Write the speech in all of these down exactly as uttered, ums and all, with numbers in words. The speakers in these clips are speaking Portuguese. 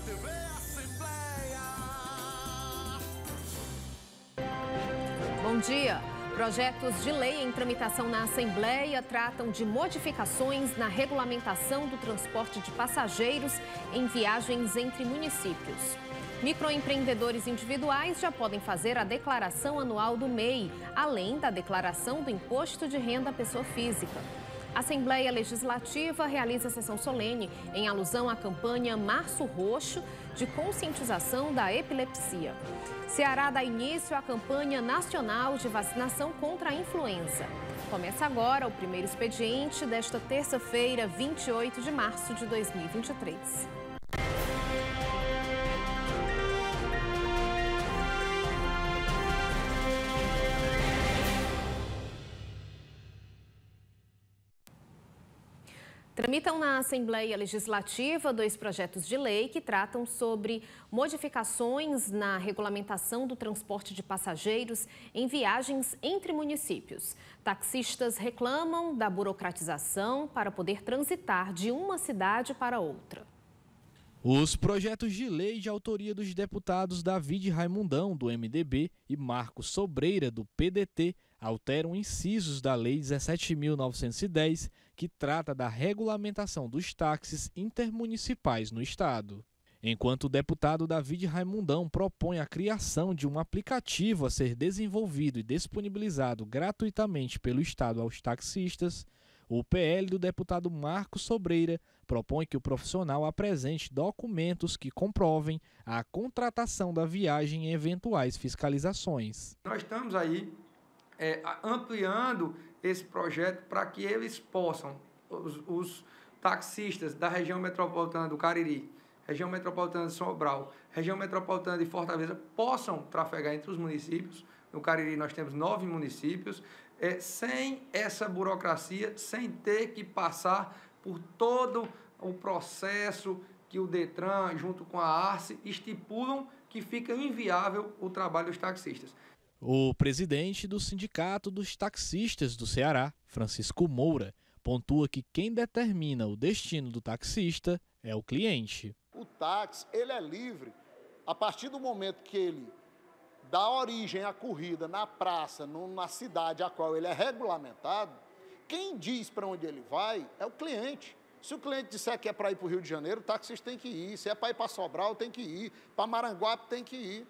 T V Assembleia. Bom dia. Projetos de lei em tramitação na Assembleia tratam de modificações na regulamentação do transporte de passageiros em viagens entre municípios. Microempreendedores individuais já podem fazer a declaração anual do M E I, além da declaração do Imposto de Renda à Pessoa Física. A Assembleia Legislativa realiza sessão solene em alusão à campanha Março Roxo de conscientização da epilepsia. Ceará dá início à campanha nacional de vacinação contra a influenza. Começa agora o primeiro expediente desta terça-feira, vinte e oito de março de dois mil e vinte e três. Tramitam na Assembleia Legislativa dois projetos de lei que tratam sobre modificações na regulamentação do transporte de passageiros em viagens entre municípios. Taxistas reclamam da burocratização para poder transitar de uma cidade para outra. Os projetos de lei de autoria dos deputados David Raimundão, do M D B, e Marcos Sobreira, do P D T, alteram incisos da Lei dezessete mil novecentos e dez, que trata da regulamentação dos táxis intermunicipais no estado. Enquanto o deputado David Raimundão propõe a criação de um aplicativo a ser desenvolvido e disponibilizado gratuitamente pelo estado aos taxistas, o P L do deputado Marcos Sobreira propõe que o profissional apresente documentos que comprovem a contratação da viagem em eventuais fiscalizações. Nós estamos aí é, ampliando esse projeto para que eles possam, os, os taxistas da região metropolitana do Cariri, região metropolitana de Sobral, região metropolitana de Fortaleza, possam trafegar entre os municípios. No Cariri nós temos nove municípios, é, sem essa burocracia, sem ter que passar por todo o processo que o Detran, junto com a Arce, estipulam que fica inviável o trabalho dos taxistas. O presidente do Sindicato dos Taxistas do Ceará, Francisco Moura, pontua que quem determina o destino do taxista é o cliente. O táxi, ele é livre a partir do momento que ele dá origem à corrida na praça, na cidade a qual ele é regulamentado. Quem diz para onde ele vai é o cliente. Se o cliente disser que é para ir para o Rio de Janeiro, o taxista tem que ir. Se é para ir para Sobral, tem que ir. Para Maranguape, tem que ir.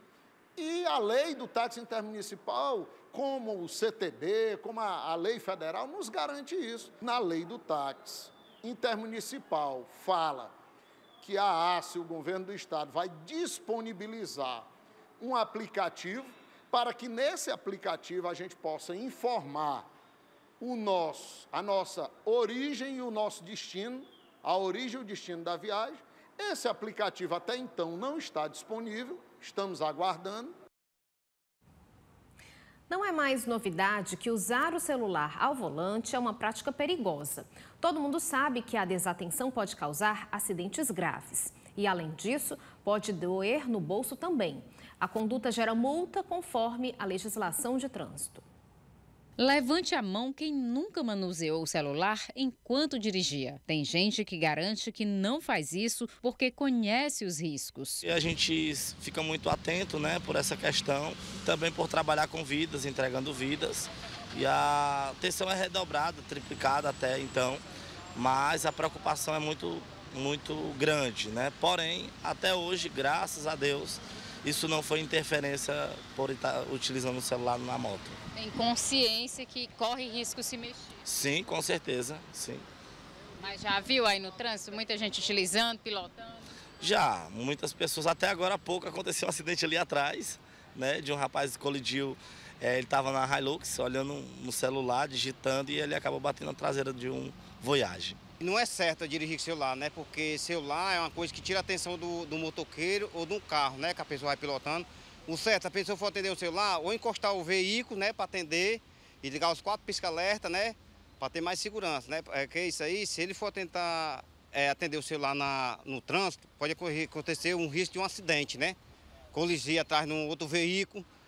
E a lei do táxi intermunicipal, como o C T B, como a, a lei federal, nos garante isso. Na lei do táxi intermunicipal fala que a Arce, o governo do estado, vai disponibilizar um aplicativo para que nesse aplicativo a gente possa informar o nosso, a nossa origem e o nosso destino, a origem e o destino da viagem. Esse aplicativo até então não está disponível, estamos aguardando. Não é mais novidade que usar o celular ao volante é uma prática perigosa. Todo mundo sabe que a desatenção pode causar acidentes graves. E, além disso, pode doer no bolso também. A conduta gera multa conforme a legislação de trânsito. Levante a mão quem nunca manuseou o celular enquanto dirigia. Tem gente que garante que não faz isso porque conhece os riscos. E a gente fica muito atento, né, por essa questão, também por trabalhar com vidas, entregando vidas. E a atenção é redobrada, triplicada até então, mas a preocupação é muito, muito grande, né? Porém, até hoje, graças a Deus, isso não foi interferência por estar utilizando o celular na moto. Tem consciência que corre risco se mexer? Sim, com certeza, sim. Mas já viu aí no trânsito muita gente utilizando, pilotando? Já, muitas pessoas. Até agora há pouco aconteceu um acidente ali atrás, né, de um rapaz que colidiu. É, ele estava na Hilux, olhando no celular, digitando, e ele acabou batendo na traseira de um Voyage. Não é certo dirigir celular, né? Porque celular é uma coisa que tira a atenção do, do motoqueiro ou do carro, né? Que a pessoa vai pilotando. O certo, a pessoa for atender o celular, ou encostar o veículo, né? Para atender e ligar os quatro pisca-alerta, né? Para ter mais segurança, né? É que é isso aí, se ele for tentar é, atender o celular na, no trânsito, pode acontecer um risco de um acidente, né? Coligir atrás de um outro veículo,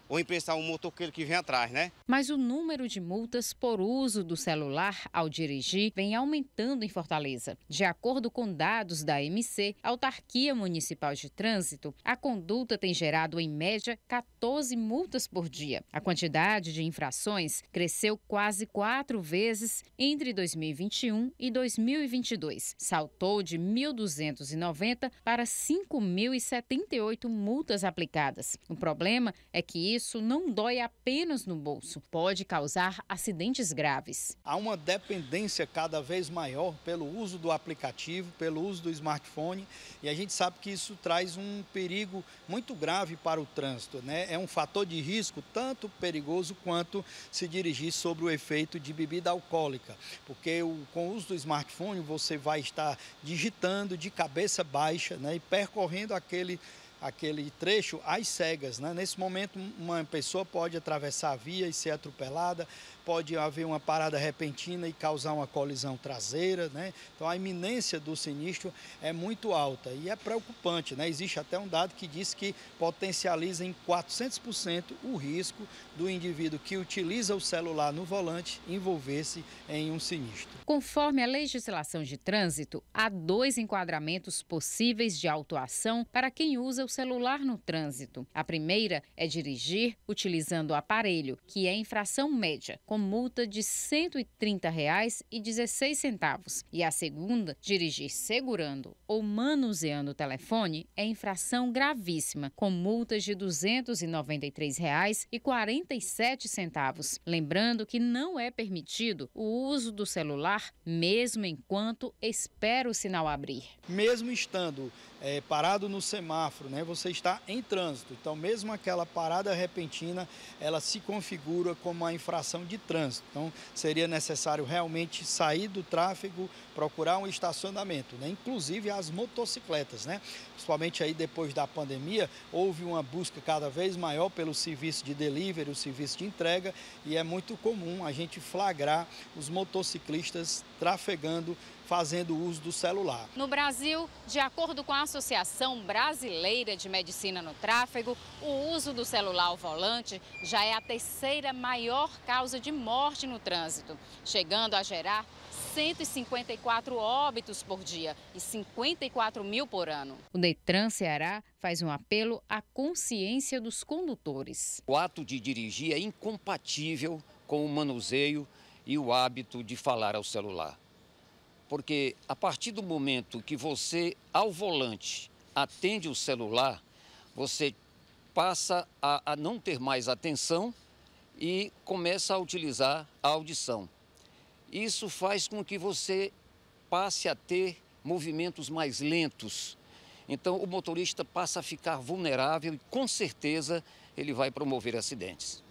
ou emprestar um motoqueiro que vem atrás, né? Mas o número de multas por uso do celular ao dirigir vem aumentando em Fortaleza. De acordo com dados da A M C, Autarquia Municipal de Trânsito, a conduta tem gerado, em média, quatorze multas por dia. A quantidade de infrações cresceu quase quatro vezes entre dois mil e vinte e um e dois mil e vinte e dois. Saltou de mil duzentos e noventa para cinco mil e setenta e oito multas aplicadas. O problema é que isso não dói apenas no bolso, pode causar acidentes graves. Há uma dependência cada vez maior pelo uso do aplicativo, pelo uso do smartphone, e a gente sabe que isso traz um perigo muito grave para o trânsito, né? É um fator de risco tanto perigoso quanto se dirigir sobre o efeito de bebida alcoólica, porque o, com o uso do smartphone você vai estar digitando de cabeça baixa, né, e percorrendo aquele aquele trecho às cegas, né? Nesse momento, uma pessoa pode atravessar a via e ser atropelada, pode haver uma parada repentina e causar uma colisão traseira, né? Então, a iminência do sinistro é muito alta e é preocupante, né? Existe até um dado que diz que potencializa em quatrocentos por cento o risco do indivíduo que utiliza o celular no volante envolver-se em um sinistro. Conforme a legislação de trânsito, há dois enquadramentos possíveis de autuação para quem usa o celular no trânsito. A primeira é dirigir utilizando o aparelho, que é infração média, com multa de cento e trinta reais e dezesseis centavos. E a segunda, dirigir segurando ou manuseando o telefone, é infração gravíssima, com multas de duzentos e noventa e três reais e quarenta e sete centavos. Lembrando que não é permitido o uso do celular, mesmo enquanto espera o sinal abrir. Mesmo estando é, parado no semáforo, né, você está em trânsito. Então, mesmo aquela parada repentina, ela se configura como uma infração de trânsito. Então, seria necessário realmente sair do tráfego, procurar um estacionamento, né? Inclusive as motocicletas, né? Principalmente aí depois da pandemia, houve uma busca cada vez maior pelo serviço de delivery, o serviço de entrega, e é muito comum a gente flagrar os motociclistas trafegando, fazendo uso do celular. No Brasil, de acordo com a Associação Brasileira de Medicina no Tráfego, o uso do celular ao volante já é a terceira maior causa de morte no trânsito, chegando a gerar cento e cinquenta e quatro óbitos por dia e cinquenta e quatro mil por ano. O Detran Ceará faz um apelo à consciência dos condutores. O ato de dirigir é incompatível com o manuseio e o hábito de falar ao celular. Porque a partir do momento que você, ao volante, atende o celular, você passa a, a não ter mais atenção e começa a utilizar a audição. Isso faz com que você passe a ter movimentos mais lentos. Então, o motorista passa a ficar vulnerável e, com certeza, ele vai promover acidentes.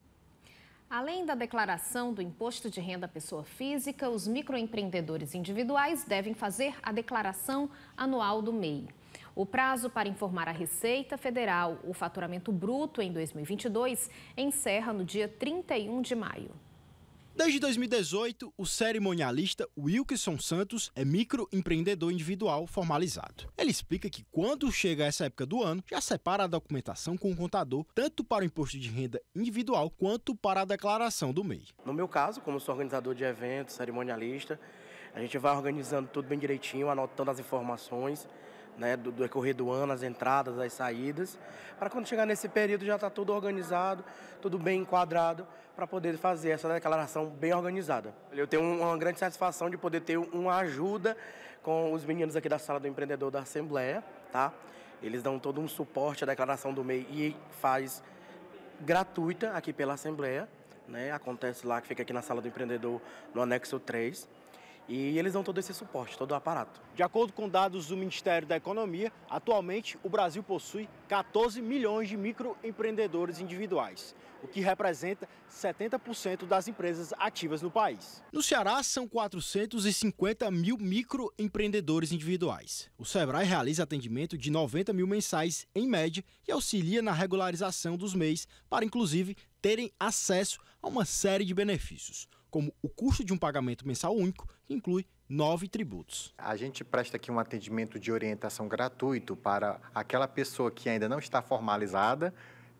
Além da declaração do Imposto de Renda à Pessoa Física, os microempreendedores individuais devem fazer a declaração anual do M E I. O prazo para informar a Receita Federal o faturamento bruto em dois mil e vinte e dois encerra no dia trinta e um de maio. Desde dois mil e dezoito, o cerimonialista Wilkeson Santos é microempreendedor individual formalizado. Ele explica que quando chega essa época do ano, já separa a documentação com o contador, tanto para o imposto de renda individual quanto para a declaração do M E I. No meu caso, como sou organizador de eventos, cerimonialista, a gente vai organizando tudo bem direitinho, anotando as informações, né, do, do decorrer do ano, as entradas, as saídas, para quando chegar nesse período já está tudo organizado, tudo bem enquadrado, para poder fazer essa declaração bem organizada. Eu tenho uma grande satisfação de poder ter uma ajuda com os meninos aqui da Sala do Empreendedor da Assembleia, tá? Eles dão todo um suporte à declaração do M E I e faz gratuita aqui pela Assembleia, né? Acontece lá, que fica aqui na Sala do Empreendedor, no anexo três. E eles dão todo esse suporte, todo o aparato. De acordo com dados do Ministério da Economia, atualmente o Brasil possui quatorze milhões de microempreendedores individuais, o que representa setenta por cento das empresas ativas no país. No Ceará, são quatrocentos e cinquenta mil microempreendedores individuais. O Sebrae realiza atendimento de noventa mil mensais, em média, e auxilia na regularização dos M E Is para, inclusive, terem acesso a uma série de benefícios, como o custo de um pagamento mensal único, que inclui nove tributos. A gente presta aqui um atendimento de orientação gratuito para aquela pessoa que ainda não está formalizada,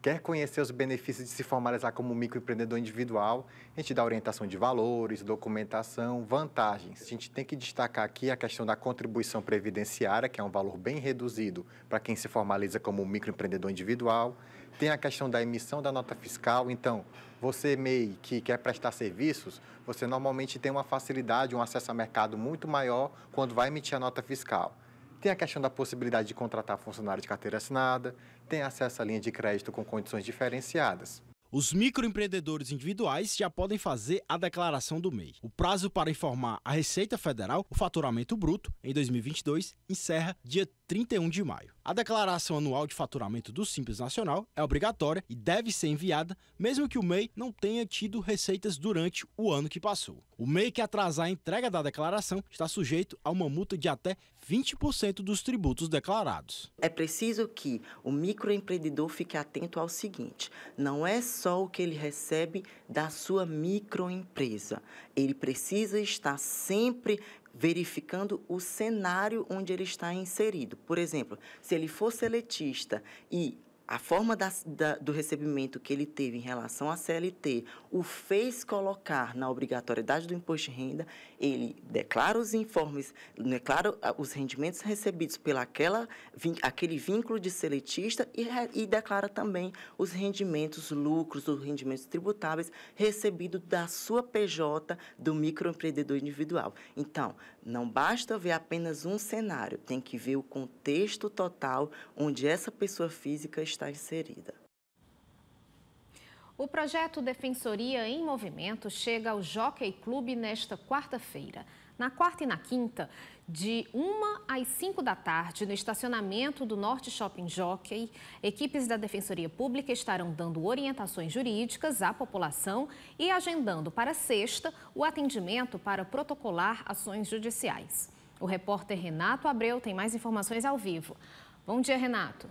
quer conhecer os benefícios de se formalizar como microempreendedor individual, a gente dá orientação de valores, documentação, vantagens. A gente tem que destacar aqui a questão da contribuição previdenciária, que é um valor bem reduzido para quem se formaliza como microempreendedor individual. Tem a questão da emissão da nota fiscal. Então, você, M E I, que quer prestar serviços, você normalmente tem uma facilidade, um acesso a mercado muito maior quando vai emitir a nota fiscal. Tem a questão da possibilidade de contratar funcionário de carteira assinada, tem acesso à linha de crédito com condições diferenciadas. Os microempreendedores individuais já podem fazer a declaração do M E I. O prazo para informar a Receita Federal o faturamento bruto em dois mil e vinte e dois encerra dia trinta e um de maio. A declaração anual de faturamento do Simples Nacional é obrigatória e deve ser enviada mesmo que o M E I não tenha tido receitas durante o ano que passou. O M E I que atrasar a entrega da declaração está sujeito a uma multa de até vinte por cento dos tributos declarados. É preciso que o microempreendedor fique atento ao seguinte: não é só o que ele recebe da sua microempresa. Ele precisa estar sempre verificando o cenário onde ele está inserido. Por exemplo, se ele for seletista e a forma da, da, do recebimento que ele teve em relação à C L T o fez colocar na obrigatoriedade do imposto de renda, ele declara os informes, declara os rendimentos recebidos pela aquela, aquele vínculo de seletista e, e declara também os rendimentos, lucros, os rendimentos tributáveis recebidos da sua P J do microempreendedor individual. Então, não basta ver apenas um cenário, tem que ver o contexto total onde essa pessoa física está inserida. O projeto Defensoria em Movimento chega ao Jockey Club nesta quarta-feira. Na quarta e na quinta, de uma às cinco da tarde, no estacionamento do Norte Shopping Jockey, equipes da Defensoria Pública estarão dando orientações jurídicas à população e agendando para sexta o atendimento para protocolar ações judiciais. O repórter Renato Abreu tem mais informações ao vivo. Bom dia, Renato.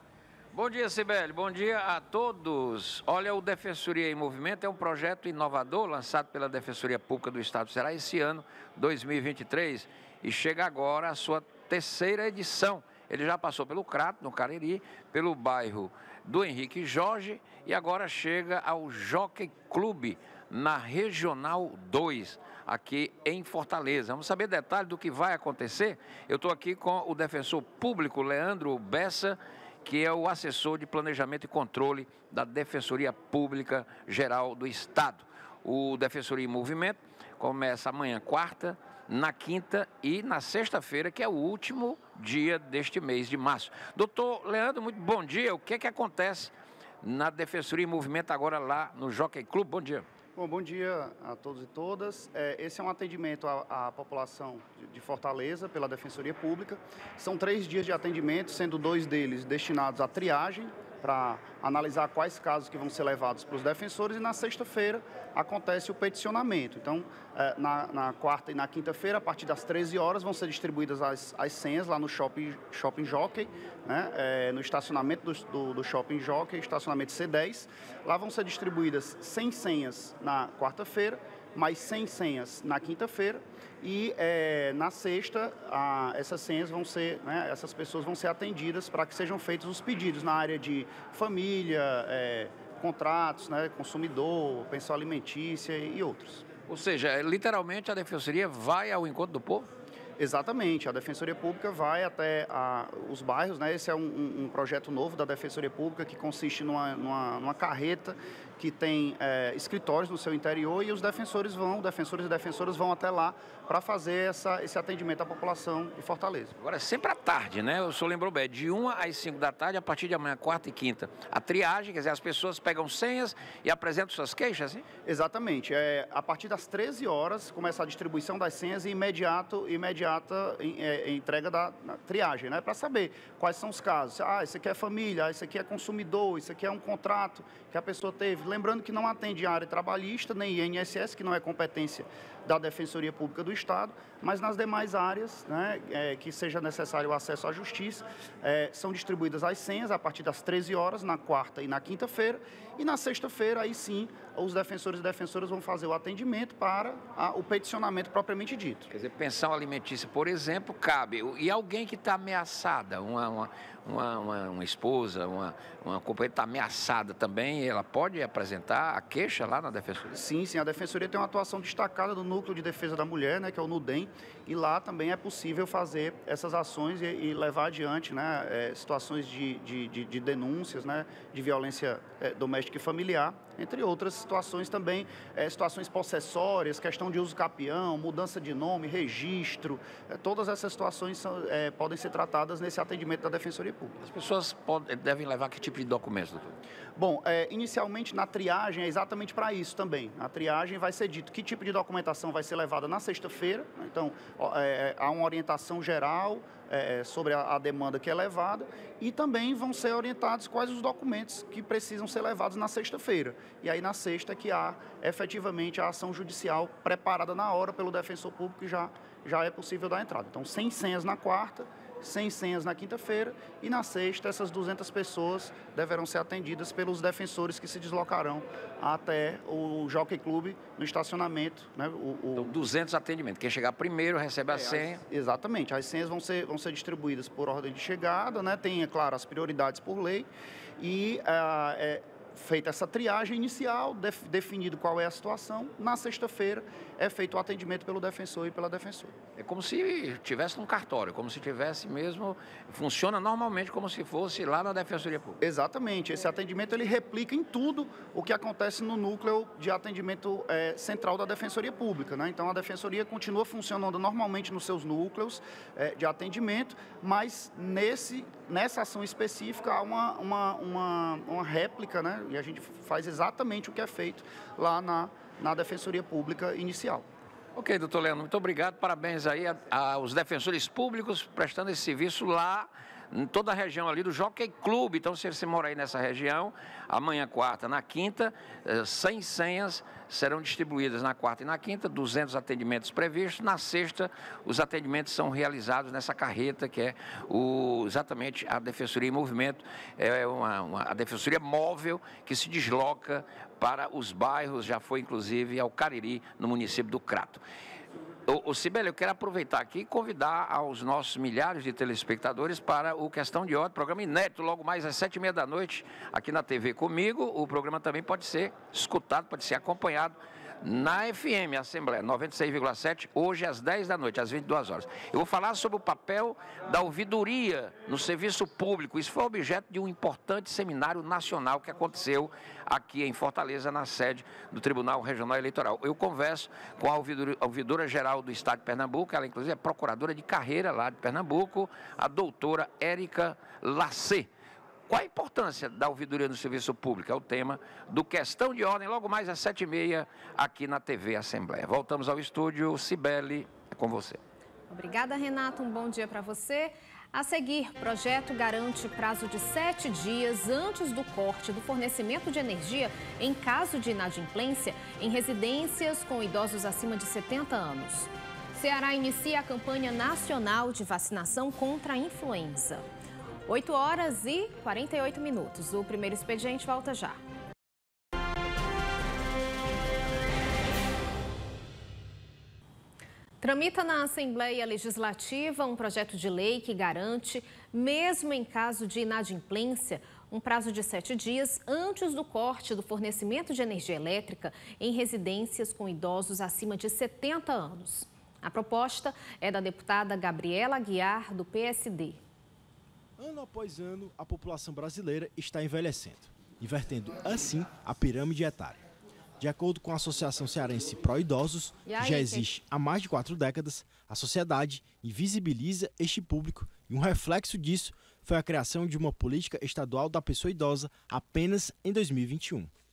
Bom dia, Cibele. Bom dia a todos. Olha, o Defensoria em Movimento é um projeto inovador lançado pela Defensoria Pública do Estado do Ceará esse ano, dois mil e vinte e três, e chega agora a sua terceira edição. Ele já passou pelo Crato, no Cariri, pelo bairro do Henrique Jorge e agora chega ao Jockey Club, na Regional dois, aqui em Fortaleza. Vamos saber detalhes do que vai acontecer? Eu estou aqui com o defensor público, Leandro Bessa, que é o assessor de planejamento e controle da Defensoria Pública Geral do Estado. O Defensoria em Movimento começa amanhã, quarta, na quinta e na sexta-feira, que é o último dia deste mês de março. Doutor Leandro, muito bom dia. O que é que acontece na Defensoria em Movimento agora lá no Jockey Club? Bom dia. Bom, bom dia a todos e todas. É, esse é um atendimento à, à população de, de Fortaleza pela Defensoria Pública. São três dias de atendimento, sendo dois deles destinados à triagem, para analisar quais casos que vão ser levados para os defensores, e na sexta-feira acontece o peticionamento. Então, é, na, na quarta e na quinta-feira, a partir das treze horas, vão ser distribuídas as, as senhas lá no Shopping, shopping Jockey, né, é, no estacionamento do, do, do Shopping Jockey, estacionamento C dez. Lá vão ser distribuídas cem senhas na quarta-feira, mais cem senhas na quinta-feira, e é, na sexta, a, essas senhas vão ser, né, essas pessoas vão ser atendidas para que sejam feitos os pedidos na área de família, é, contratos, né, consumidor, pensão alimentícia e, e outros. Ou seja, literalmente a Defensoria vai ao encontro do povo? Exatamente, a Defensoria Pública vai até a, os bairros, né? Esse é um, um, um projeto novo da Defensoria Pública que consiste numa, numa, numa carreta que tem é, escritórios no seu interior, e os defensores vão, defensores e defensoras vão até lá para fazer essa, esse atendimento à população de Fortaleza. Agora, sempre à tarde, né? O senhor lembrou bem, de uma às cinco da tarde, a partir de amanhã, quarta e quinta. A triagem, quer dizer, as pessoas pegam senhas e apresentam suas queixas, hein? Exatamente. É, a partir das treze horas, começa a distribuição das senhas e imediato, imediata é, entrega da triagem, né? Para saber quais são os casos. Ah, isso aqui é família, ah, isso aqui é consumidor, isso aqui é um contrato que a pessoa teve Lembrando que não atende a área trabalhista, nem I N S S, que não é competência da Defensoria Pública do Estado, mas nas demais áreas, né, é, que seja necessário o acesso à justiça, é, são distribuídas as senhas a partir das treze horas, na quarta e na quinta-feira, e na sexta-feira, aí sim, os defensores e defensoras vão fazer o atendimento para a, o peticionamento propriamente dito. Quer dizer, pensão alimentícia, por exemplo, cabe. E alguém que está ameaçada, uma, uma, uma, uma, uma esposa, uma, uma companheira está ameaçada também, ela pode apresentar a queixa lá na Defensoria? Sim, sim, a Defensoria tem uma atuação destacada no Núcleo de Defesa da Mulher, né, que é o NUDEM, e lá também é possível fazer essas ações e, e levar adiante, né, é, situações de, de, de, de denúncias, né, de violência é, doméstica e familiar, entre outras situações também, é, situações possessórias, questão de uso capião, mudança de nome, registro, é, todas essas situações são, é, podem ser tratadas nesse atendimento da Defensoria Pública. As pessoas podem, devem levar que tipo de documentos, doutor? Bom, é, inicialmente na triagem é exatamente para isso também. A triagem vai ser dito que tipo de documentação vai ser levada na sexta-feira, então é, há uma orientação geral é, sobre a, a demanda que é levada e também vão ser orientados quais os documentos que precisam ser levados na sexta-feira. E aí na sexta é que há efetivamente a ação judicial preparada na hora pelo defensor público e já, já é possível dar entrada. Então, sem senhas na quarta, cem senhas na quinta-feira e na sexta essas duzentas pessoas deverão ser atendidas pelos defensores que se deslocarão até o Jockey Club no estacionamento. Né? O, o... Então, duzentos atendimentos. Quem chegar primeiro recebe a é, senha. As, exatamente. As senhas vão ser, vão ser distribuídas por ordem de chegada, né? Tem, é claro, as prioridades por lei e uh, é, feita essa triagem inicial, def, definido qual é a situação, na sexta-feira é feito o atendimento pelo defensor e pela defensora. É como se estivesse num cartório, como se tivesse mesmo, funciona normalmente como se fosse lá na Defensoria Pública. Exatamente, esse atendimento ele replica em tudo o que acontece no núcleo de atendimento é, central da Defensoria Pública, né? Então a Defensoria continua funcionando normalmente nos seus núcleos é, de atendimento, mas nesse, nessa ação específica há uma, uma, uma, uma réplica, né? E a gente faz exatamente o que é feito lá na, na Defensoria Pública inicial. Ok, doutor Leandro, muito obrigado, parabéns aí a, a, aos defensores públicos prestando esse serviço lá em toda a região ali do Jockey Club. Então, se você mora aí nessa região, amanhã, quarta, na quinta, cem senhas serão distribuídas na quarta e na quinta, duzentos atendimentos previstos. Na sexta, os atendimentos são realizados nessa carreta, que é o, exatamente a Defensoria em Movimento, é uma, uma, a Defensoria móvel que se desloca para os bairros, já foi inclusive ao Cariri, no município do Crato. Ô, ô Cibele, eu quero aproveitar aqui e convidar aos nossos milhares de telespectadores para o Questão de Ordem, programa inédito, logo mais às sete e meia da noite, aqui na T V comigo. O programa também pode ser escutado, pode ser acompanhado na F M Assembleia noventa e seis vírgula sete, hoje às dez da noite, às vinte e duas horas. Eu vou falar sobre o papel da ouvidoria no serviço público. Isso foi objeto de um importante seminário nacional que aconteceu aqui em Fortaleza, na sede do Tribunal Regional Eleitoral. Eu converso com a ouvidora, ouvidora geral do Estado de Pernambuco, ela inclusive é procuradora de carreira lá de Pernambuco, a doutora Érica Lacê. Qual a importância da ouvidoria no serviço público? É o tema do Questão de Ordem, logo mais às sete e meia, aqui na T V Assembleia. Voltamos ao estúdio. Cibele, é com você. Obrigada, Renato. Um bom dia para você. A seguir, projeto garante prazo de sete dias antes do corte do fornecimento de energia em caso de inadimplência em residências com idosos acima de setenta anos. Ceará inicia a campanha nacional de vacinação contra a influenza. oito horas e quarenta e oito minutos. O primeiro expediente volta já. Tramita na Assembleia Legislativa um projeto de lei que garante, mesmo em caso de inadimplência, um prazo de sete dias antes do corte do fornecimento de energia elétrica em residências com idosos acima de setenta anos. A proposta é da deputada Gabriela Aguiar, do P S D. Ano após ano, a população brasileira está envelhecendo, invertendo assim a pirâmide etária. De acordo com a Associação Cearense Pró-Idosos, que já existe há mais de quatro décadas, a sociedade invisibiliza este público e um reflexo disso foi a criação de uma política estadual da pessoa idosa apenas em dois mil e vinte e um.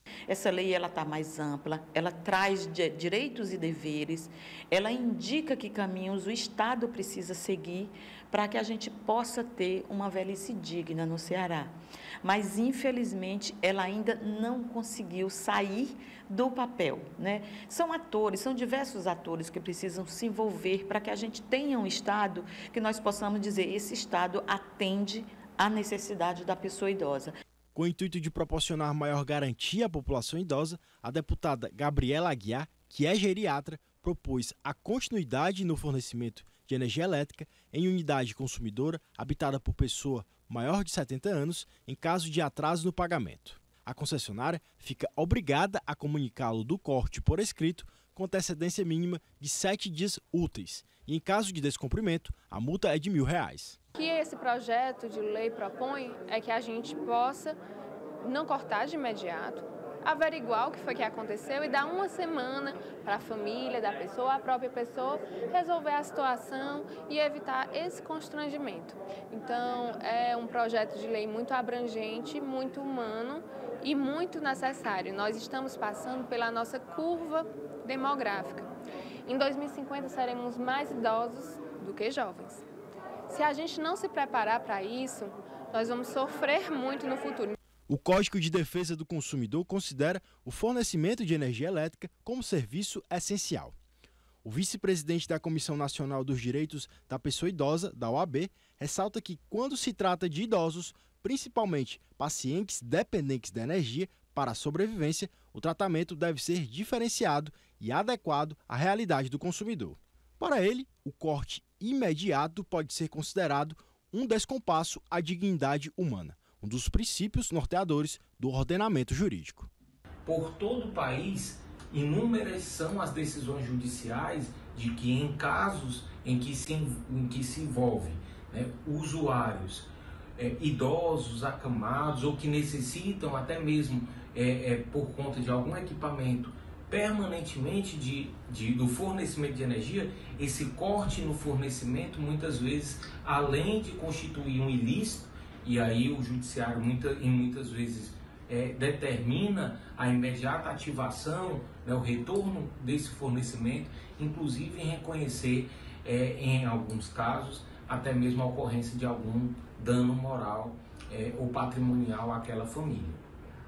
Essa lei ela está mais ampla, ela traz direitos e deveres, ela indica que caminhos o Estado precisa seguir para que a gente possa ter uma velhice digna no Ceará. Mas, infelizmente, ela ainda não conseguiu sair do papel, né? São atores, são diversos atores que precisam se envolver para que a gente tenha um Estado que nós possamos dizer, esse Estado atende à necessidade da pessoa idosa. Com o intuito de proporcionar maior garantia à população idosa, a deputada Gabriela Aguiar, que é geriatra, propôs a continuidade no fornecimento de energia elétrica em unidade consumidora habitada por pessoa maior de setenta anos em caso de atraso no pagamento. A concessionária fica obrigada a comunicá-lo do corte por escrito com antecedência mínima de sete dias úteis e, em caso de descumprimento, a multa é de mil reais. O que esse projeto de lei propõe é que a gente possa não cortar de imediato, averiguar o que foi que aconteceu e dar uma semana para a família da pessoa, a própria pessoa, resolver a situação e evitar esse constrangimento. Então, é um projeto de lei muito abrangente, muito humano e muito necessário. Nós estamos passando pela nossa curva demográfica. Em dois mil e cinquenta, seremos mais idosos do que jovens. Se a gente não se preparar para isso, nós vamos sofrer muito no futuro. O Código de Defesa do Consumidor considera o fornecimento de energia elétrica como serviço essencial. O vice-presidente da Comissão Nacional dos Direitos da Pessoa Idosa, da O A B, ressalta que quando se trata de idosos, principalmente pacientes dependentes da energia para a sobrevivência, o tratamento deve ser diferenciado e adequado à realidade do consumidor. Para ele, o corte imediato pode ser considerado um descompasso à dignidade humana, um dos princípios norteadores do ordenamento jurídico. Por todo o país, inúmeras são as decisões judiciais de que em casos em que se, em que se envolve, né, usuários é, idosos, acamados ou que necessitam até mesmo é, é, por conta de algum equipamento permanentemente de, de, do fornecimento de energia, esse corte no fornecimento muitas vezes, além de constituir um ilícito, e aí o judiciário muita, e muitas vezes é, determina a imediata ativação, né, o retorno desse fornecimento, inclusive em reconhecer, é, em alguns casos, até mesmo a ocorrência de algum dano moral é, ou patrimonial àquela família.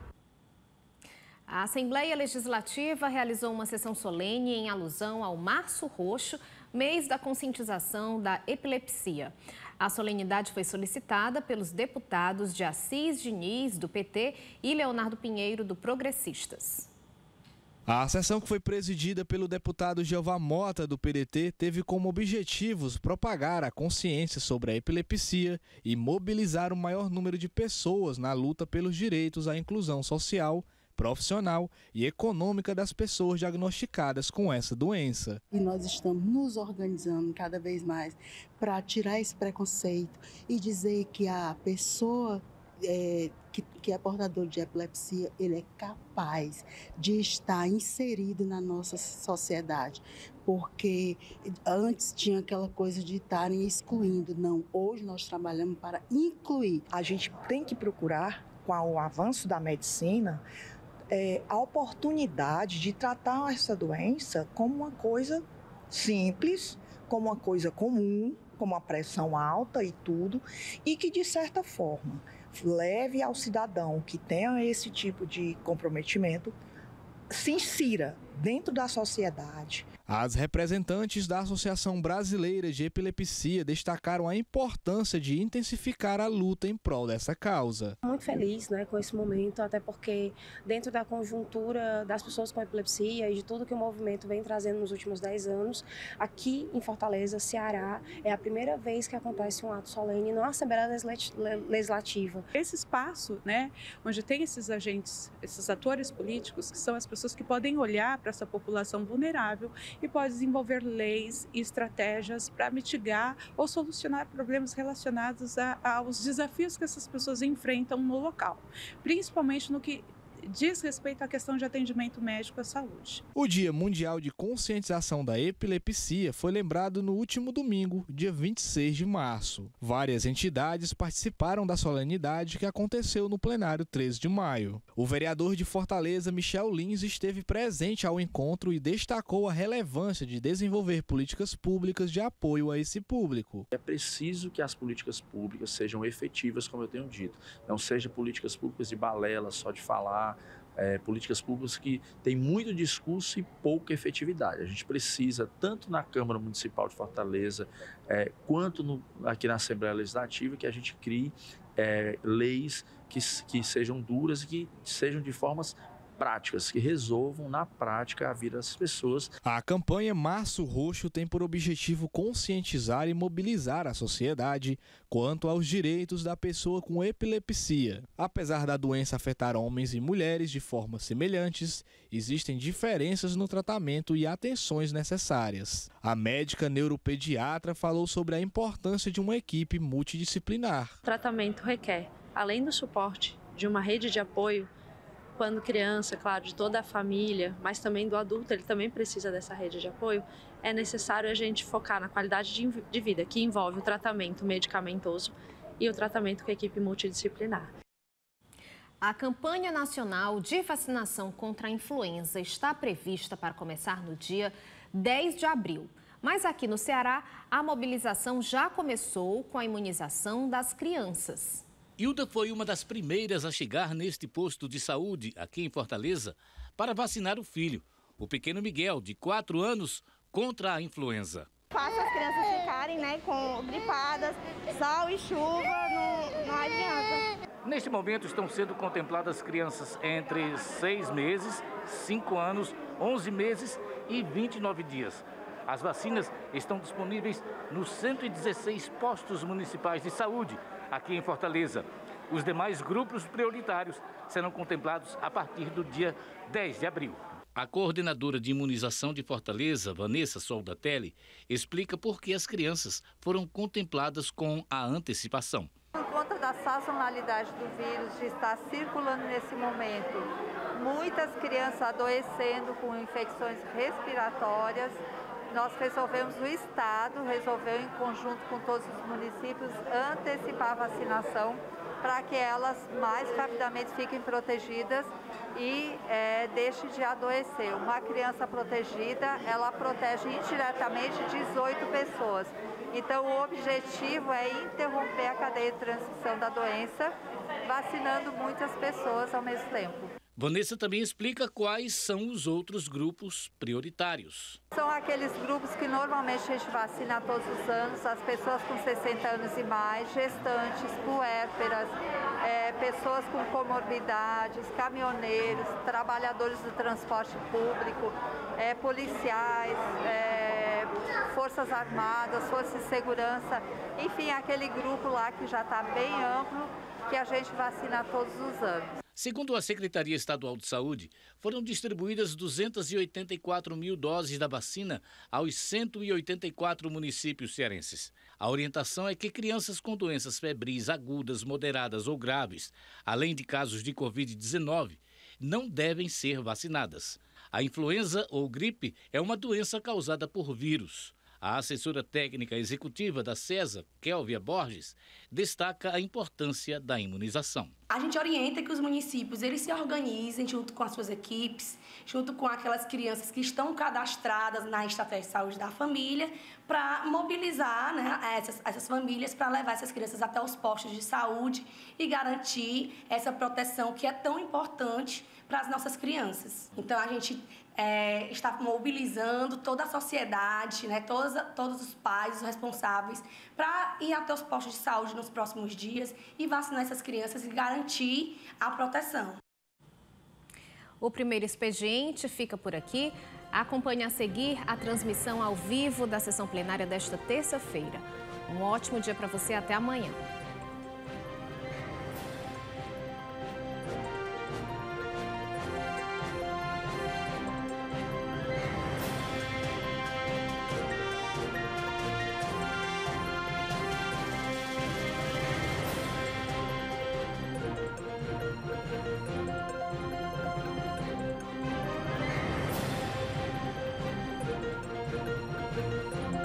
A Assembleia Legislativa realizou uma sessão solene em alusão ao Março Roxo, mês da conscientização da epilepsia. A solenidade foi solicitada pelos deputados de Assis Diniz, do P T, e Leonardo Pinheiro, do Progressistas. A sessão, que foi presidida pelo deputado Jeová Mota, do P D T, teve como objetivos propagar a consciência sobre a epilepsia e mobilizar o maior número de pessoas na luta pelos direitos à inclusão social, profissional e econômica das pessoas diagnosticadas com essa doença. E nós estamos nos organizando cada vez mais para tirar esse preconceito e dizer que a pessoa é, que, que é portador de epilepsia, ele é capaz de estar inserido na nossa sociedade. Porque antes tinha aquela coisa de estarem excluindo. Não, hoje nós trabalhamos para incluir. A gente tem que procurar, com o avanço da medicina, É, a oportunidade de tratar essa doença como uma coisa simples, como uma coisa comum, como a pressão alta e tudo, e que, de certa forma, leve ao cidadão que tenha esse tipo de comprometimento, se insira dentro da sociedade. As representantes da Associação Brasileira de Epilepsia destacaram a importância de intensificar a luta em prol dessa causa. Muito feliz, né, com esse momento, até porque dentro da conjuntura das pessoas com epilepsia e de tudo que o movimento vem trazendo nos últimos dez anos, aqui em Fortaleza, Ceará, é a primeira vez que acontece um ato solene na Assembleia Legislativa. Esse espaço, né, onde tem esses agentes, esses atores políticos, que são as pessoas que podem olhar para essa população vulnerável e pode desenvolver leis e estratégias para mitigar ou solucionar problemas relacionados a, aos desafios que essas pessoas enfrentam no local, principalmente no que diz respeito à questão de atendimento médico à saúde. O Dia Mundial de Conscientização da Epilepsia foi lembrado no último domingo, dia vinte e seis de março. Várias entidades participaram da solenidade que aconteceu no plenário treze de maio. O vereador de Fortaleza, Michel Lins, esteve presente ao encontro e destacou a relevância de desenvolver políticas públicas de apoio a esse público. É preciso que as políticas públicas sejam efetivas, como eu tenho dito. Não sejam políticas públicas de balela, só de falar, é, políticas públicas que têm muito discurso e pouca efetividade. A gente precisa, tanto na Câmara Municipal de Fortaleza, é, quanto no, aqui na Assembleia Legislativa, que a gente crie é, leis que, que sejam duras e que sejam de formas práticas, que resolvam na prática a vida das pessoas. A campanha Março Roxo tem por objetivo conscientizar e mobilizar a sociedade quanto aos direitos da pessoa com epilepsia. Apesar da doença afetar homens e mulheres de formas semelhantes, existem diferenças no tratamento e atenções necessárias. A médica neuropediatra falou sobre a importância de uma equipe multidisciplinar. O tratamento requer, além do suporte de uma rede de apoio, quando criança, claro, de toda a família, mas também do adulto, ele também precisa dessa rede de apoio, é necessário a gente focar na qualidade de vida, que envolve o tratamento medicamentoso e o tratamento com a equipe multidisciplinar. A campanha nacional de vacinação contra a influenza está prevista para começar no dia dez de abril. Mas aqui no Ceará, a mobilização já começou com a imunização das crianças. Hilda foi uma das primeiras a chegar neste posto de saúde, aqui em Fortaleza, para vacinar o filho, o pequeno Miguel, de quatro anos, contra a influenza. Faça as crianças ficarem, né, com gripadas, sol e chuva, não, não adianta. Neste momento estão sendo contempladas crianças entre seis meses, cinco anos, onze meses e vinte e nove dias. As vacinas estão disponíveis nos cento e dezesseis postos municipais de saúde, aqui em Fortaleza. Os demais grupos prioritários serão contemplados a partir do dia dez de abril. A coordenadora de imunização de Fortaleza, Vanessa Soldatelli, explica por que as crianças foram contempladas com a antecipação. Por conta da sazonalidade do vírus de estar circulando nesse momento, muitas crianças adoecendo com infecções respiratórias, nós resolvemos, o Estado resolveu, em conjunto com todos os municípios, antecipar a vacinação para que elas mais rapidamente fiquem protegidas e é, deixem de adoecer. Uma criança protegida, ela protege indiretamente dezoito pessoas. Então, o objetivo é interromper a cadeia de transmissão da doença, vacinando muitas pessoas ao mesmo tempo. Vanessa também explica quais são os outros grupos prioritários. São aqueles grupos que normalmente a gente vacina todos os anos, as pessoas com sessenta anos e mais, gestantes, puérperas, é, pessoas com comorbidades, caminhoneiros, trabalhadores do transporte público, é, policiais, é, forças armadas, forças de segurança, enfim, aquele grupo lá que já está bem amplo, que a gente vacina todos os anos. Segundo a Secretaria Estadual de Saúde, foram distribuídas duzentas e oitenta e quatro mil doses da vacina aos cento e oitenta e quatro municípios cearenses. A orientação é que crianças com doenças febris agudas, moderadas ou graves, além de casos de covid dezenove, não devem ser vacinadas. A influenza ou gripe é uma doença causada por vírus. A assessora técnica executiva da CESA, Kélvia Borges, destaca a importância da imunização. A gente orienta que os municípios eles se organizem junto com as suas equipes, junto com aquelas crianças que estão cadastradas na estratégia de saúde da família, para mobilizar, né, essas, essas famílias para levar essas crianças até os postos de saúde e garantir essa proteção que é tão importante para as nossas crianças. Então, a gente é, está mobilizando toda a sociedade, né, todos, todos os pais, os responsáveis, para ir até os postos de saúde nos próximos dias e vacinar essas crianças e garantir a proteção. O primeiro expediente fica por aqui. Acompanhe a seguir a transmissão ao vivo da sessão plenária desta terça-feira. Um ótimo dia para você, até amanhã.